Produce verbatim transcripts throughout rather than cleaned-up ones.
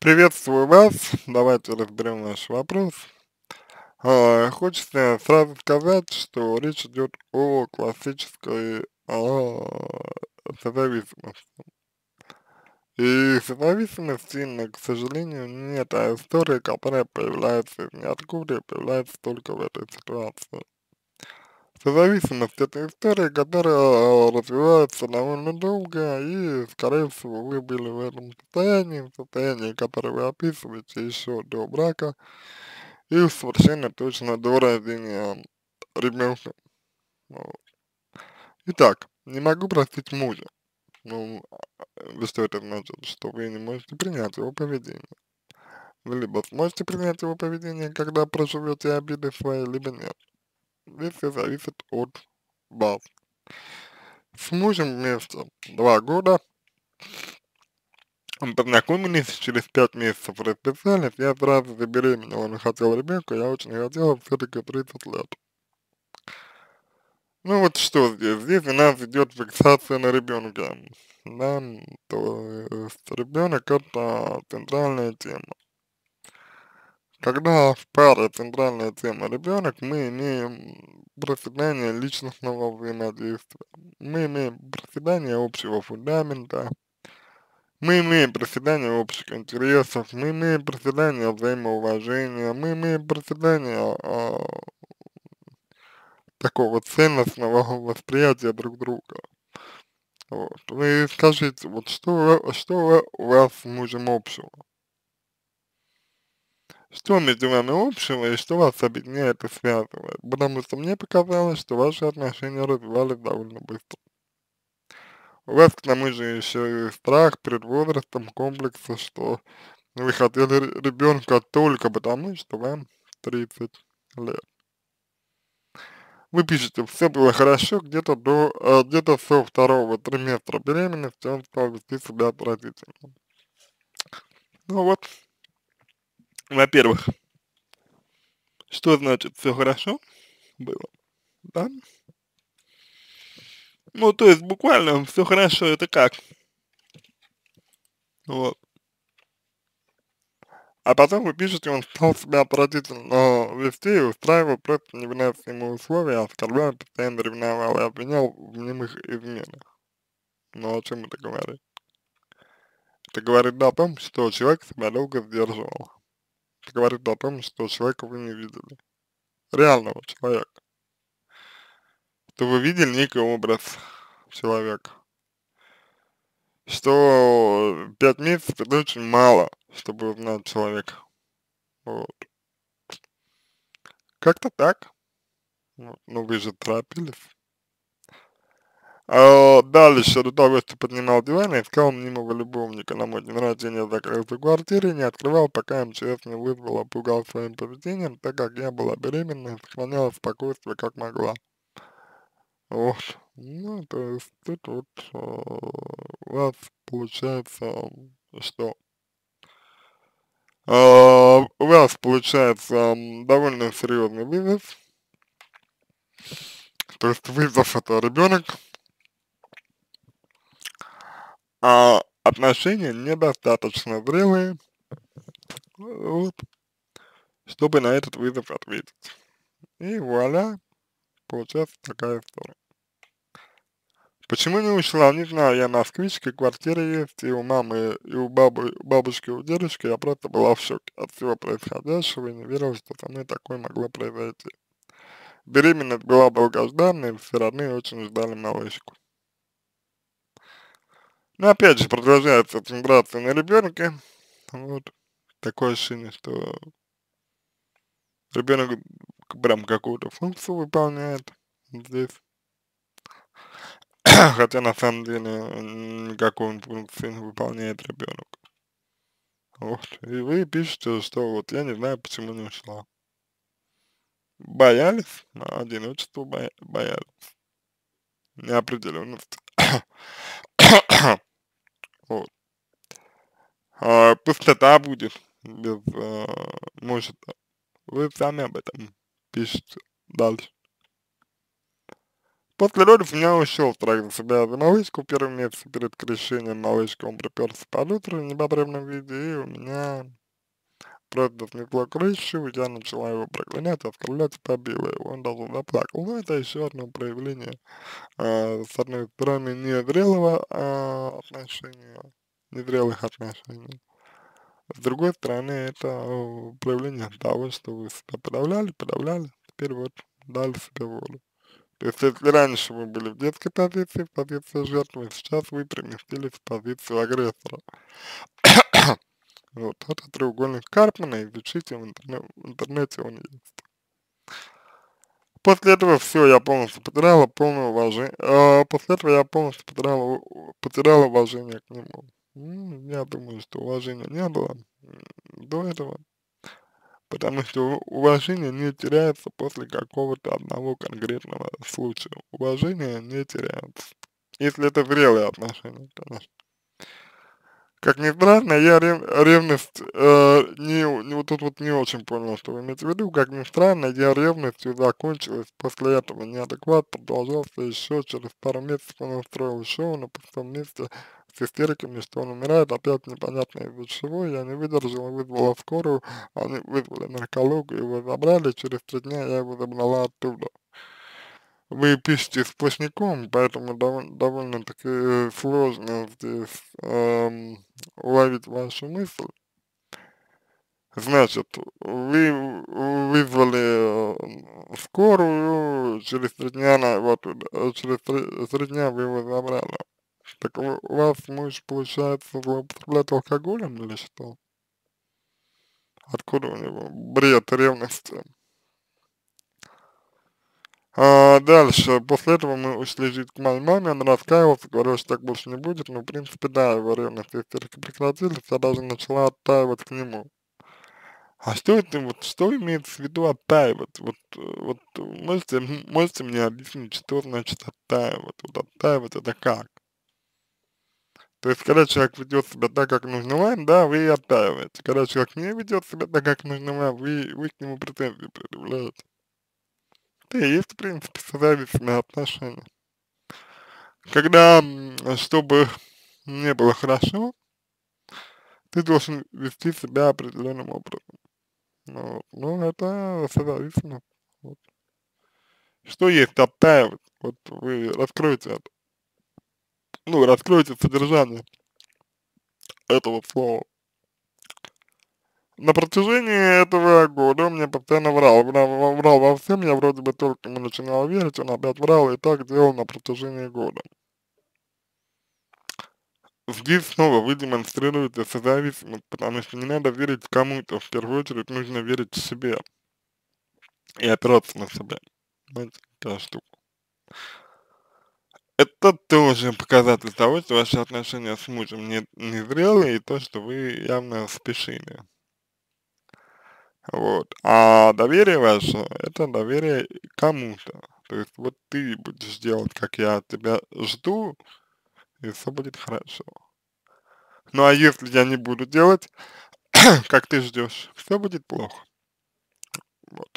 Приветствую вас. Давайте разберем ваш вопрос. А, хочется сразу сказать, что речь идет о классической а, созависимости. И созависимость, именно, к сожалению, не та история, которая появляется из ниоткуда и появляется только в этой ситуации. Созависимость — это история, которая а, развивается довольно долго, и, скорее всего, вы были в этом состоянии, в состоянии, которое вы описываете еще до брака, и уж совершенно точно до рождения ребенка. Вот. Итак, не могу простить мужа. Ну, а, что это значит? Что вы не можете принять его поведение. Вы либо сможете принять его поведение, когда проживете обиды свои, либо нет. Здесь все зависит от вас. С мужем вместе два года, познакомились, через пять месяцев расписались, я сразу забеременела, он хотел ребенка, я очень хотела, все-таки тридцать лет. Ну вот что здесь, здесь у нас идет фиксация на ребенка, да, то есть ребенок — это центральная тема. Когда в паре центральная тема ребенок, мы имеем проседание личностного взаимодействия, мы имеем проседание общего фундамента, мы имеем проседание общих интересов, мы имеем проседание взаимоуважения, мы имеем проседание а, такого ценностного восприятия друг друга. Вот. Вы скажите, вот что, вы- что у вас с мужем общего? Что между вами общего и что вас объединяет и связывает? Потому что мне показалось, что ваши отношения развивались довольно быстро. У вас, к тому же, еще и страх перед возрастом, комплексы, что вы хотели ребенка только потому, что вам тридцать лет. Вы пишете, все было хорошо, где-то до, э, где-то со второго триместра беременности он стал вести себя отвратительно. Ну вот, во-первых, что значит все хорошо было, да? Ну, то есть буквально все хорошо, это как? Вот. А потом вы пишете, он стал себя отвратительно вести и устраивал просто невыносимые условия, оскорблял, постоянно ревновал и обвинял в мнимых изменах. Ну, о чем это говорит? Это говорит о том, что человек себя долго сдерживал. Это говорит о том, что человека вы не видели. Реального человека. Что вы видели некий образ человека. Что пять месяцев — это очень мало, чтобы узнать человека. Вот. Как-то так. Вот. Но вы же торопились. А дальше, до того, что поднимал диван, я искал мнимого любовника на мой день рождения, закрылся в квартире, не открывал, пока МЧС не вызвала, пугал своим поведением, так как я была беременна и сохраняла спокойствие как могла. Вот. Ну, то есть тут вот э, у вас получается, что а, у вас получается м, довольно серьезный вызов, то есть вызов — это ребенок, а отношения недостаточно зрелые, вот, чтобы на этот вызов ответить. И вуаля, получается такая история. Почему не ушла? Не знаю, я москвичка, квартира есть, и у мамы, и у бабы, бабушки, и у дедушки, я просто была в шоке от всего происходящего и не верила, что со мной такое могло произойти. Беременность была долгожданной, все родные очень ждали малышку. Но опять же, продолжается центрация на ребенке, вот, такое ощущение, что ребенок прям какую-то функцию выполняет здесь. Хотя на самом деле м, никакой он функции не выполняет ребенок. Вот. И вы пишете, что вот я не знаю, почему не ушла. Боялись, а одиночество боя- боялись, неопределенность. Вот. А, пустота будет без, а, может, вы сами об этом пишете дальше. После родов у меня ушел страх за себя, за малышку. Первый месяц перед крещением малышка, он приперся под утро в непотребном виде, и у меня просто снесло крышу, я начала его проклинать, оскорблять, побила его, он даже заплакал. Ну, это еще одно проявление, а, с одной стороны, незрелого а, отношения, незрелых отношений. С другой стороны, это э, проявление того, что вы себя подавляли, подавляли, теперь вот дали себе волю. То есть, если раньше вы были в детской позиции, в позиции жертвы, сейчас вы переместились в позицию агрессора. Вот, это треугольник Карпмана, изучите в, интерне в интернете, он есть. После этого все, я полностью потеряла полное уважение, а, после этого я полностью потеряла, у- потеряла уважение к нему. М, Я думаю, что уважения не было м, до этого, потому что у- уважение не теряется после какого-то одного конкретного случая. Уважение не теряется. Если это зрелые отношения, конечно. Как ни странно, я рев, ревность, э, не, не, вот тут вот не очень понял, что вы имеете в виду. Как ни странно, я ревностью закончилась после этого. Неадекват продолжался еще через пару месяцев. Он устроил шоу на пустом месте с истериками, что он умирает, опять непонятно из-за чего. Я не выдержала, вызвала скорую, они вызвали наркологу, его забрали, через три дня я его забрала оттуда. Вы пишете сплошняком, поэтому довольно, довольно-таки э, сложно здесь эм, уловить вашу мысль. Значит, вы вызвали э, скорую, через три дня, она, вот, э, через три, три дня вы его забрали. Так у у вас муж, получается, злоупотребляет алкоголем или что? Откуда у него бред ревности? А, дальше, после этого мы ушли жить к моей маме, он раскаивался, говорил, что так больше не будет, но, в принципе, да, его ревность и истерики прекратились, я даже начала оттаивать к нему. А что это, вот, что имеется в виду оттаивать? Вот, э, вот, э, можете, м, можете мне объяснить, что значит оттаивать? Вот оттаивать это как? То есть, когда человек ведет себя так, как нужно вам, да, вы и оттаиваете. Когда человек не ведет себя так, как нужно вам, вы, вы к нему претензии предъявляете. Это и есть, в принципе, созависимые отношения. Когда, м, чтобы мне было хорошо, ты должен вести себя определенным образом. Ну, вот. Ну, это созависимо. Вот. Что есть оттаивать? Вот вы раскройте это. Ну, раскройте содержание этого слова. На протяжении этого года он мне постоянно врал, врал, врал во всем, я вроде бы только ему начинал верить, он опять врал, и так делал на протяжении года. Здесь снова вы демонстрируете созависимость, потому что не надо верить кому-то, в первую очередь нужно верить себе и опираться на себя. Знаете, такая штука. Это тоже показатель того, что ваши отношения с мужем не, не зрелые, и то, что вы явно спешили. Вот. А доверие ваше, это доверие кому-то. То есть вот ты будешь делать, как я от тебя жду, и все будет хорошо. Ну а если я не буду делать, как ты ждешь, все будет плохо. Вот.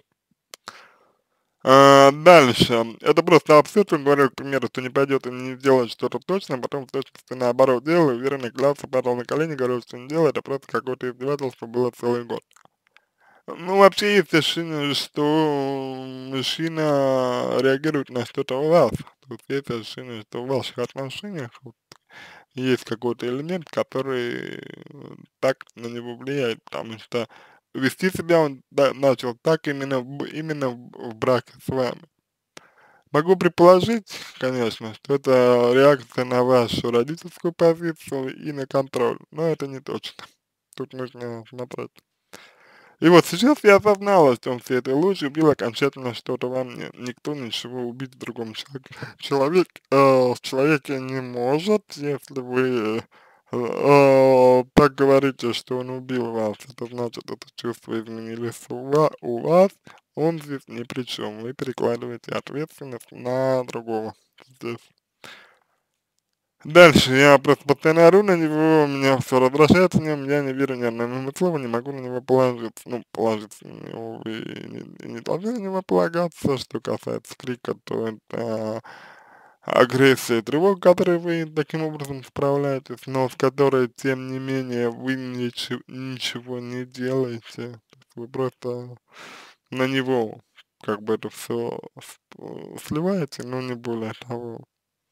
А, дальше. Это просто абсурд, он говорил, к примеру, что не пойдет и не сделает что-то точно, а потом в точности наоборот делал, и уверенно клялся, падал на колени, говорил, что не делает, это просто какое-то издевательство было целый год. Ну, вообще есть ощущение, что мужчина реагирует на что-то у вас. Тут есть ощущение, что в ваших отношениях вот есть какой-то элемент, который э, так на него влияет, потому что вести себя он да, начал так именно, в- именно в в браке с вами. Могу предположить, конечно, что это реакция на вашу родительскую позицию и на контроль, но это не точно. Тут нужно смотреть. И вот сейчас я осознала, что он всей этой ложью убил окончательно что-то во мне. Никто ничего убить в другом человеке. Человек, э, в человеке не может, если вы э, э, так говорите, что он убил вас, это значит, это чувство изменились у ва- у вас, он здесь ни при чем. Вы перекладываете ответственность на другого здесь. Дальше, я просто постоянно ору на него, у меня все раздражает в нем, я не верю ни одному слову, не могу на него положиться. Ну, положиться на него вы и не, и не должны на него полагаться. Что касается крика, то это агрессия и тревога, которые вы таким образом справляетесь, но с которой, тем не менее, вы ничего, ничего не делаете. То есть вы просто на него как бы это все сливаете, но не более того.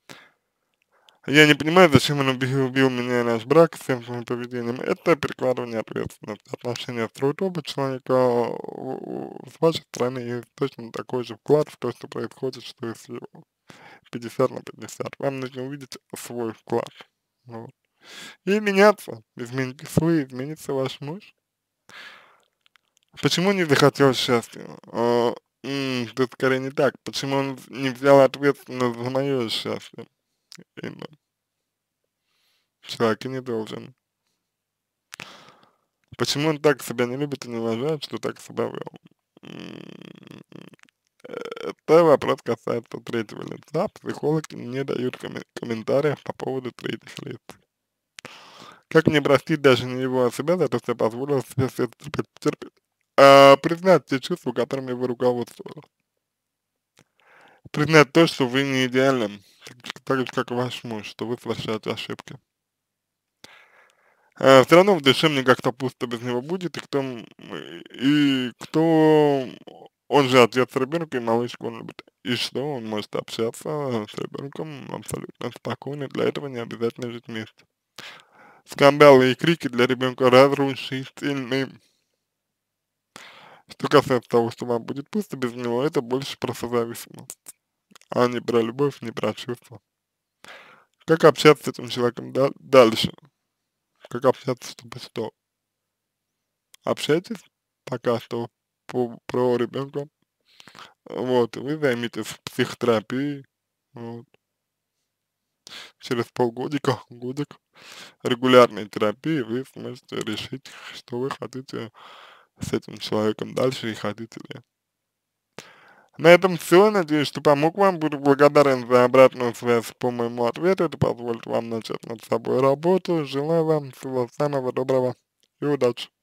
Я не понимаю, зачем он убил, убил меня и наш брак всем своим поведением. Это перекладывание ответственности. Отношения строят оба человека. у- у- С вашей стороны есть точно такой же вклад в то, что происходит, что и с его. Пятьдесят на пятьдесят. Вам нужно увидеть свой вклад. Вот. И меняться. Изменитесь вы, изменится ваш муж. Почему не захотел счастья? А, м, тут скорее не так. Почему он не взял ответственность за мое счастье? Именно. Человек и не должен. Почему он так себя не любит и не уважает, что так себя вел? М, Это вопрос касается третьего лица. Психологи не дают коммен- комментариев по поводу третьих лиц. Как мне простить даже не его, а себя за то, что я позволил себе все это терпеть, терпеть? А, признать те чувства, которыми вы руководствовались. Признать то, что вы не идеальны, так, же так же, как и ваш муж, что вы совершаете ошибки. А, все равно в душе мне как-то пусто без него будет, и кто, м, и кто, он же отец ребенка, и малышку он любит. И что он может общаться с ребенком абсолютно спокойно, для этого не обязательно жить вместе. Скандалы и крики для ребенка разрушительны. Что касается того, что вам будет пусто без него, это больше про созависимость, а не про любовь, не про чувства. Как общаться с этим человеком да- дальше? Как общаться, чтобы что? Общайтесь пока что по, про ребенка. Вот, и вы займитесь психотерапией. Вот. Через полгодика, годик регулярной терапии вы сможете решить, что вы хотите с этим человеком дальше и хотите ли. На этом все. Надеюсь, что помог вам. Буду благодарен за обратную связь по моему ответу. Это позволит вам начать над собой работу. Желаю вам всего самого доброго и удачи.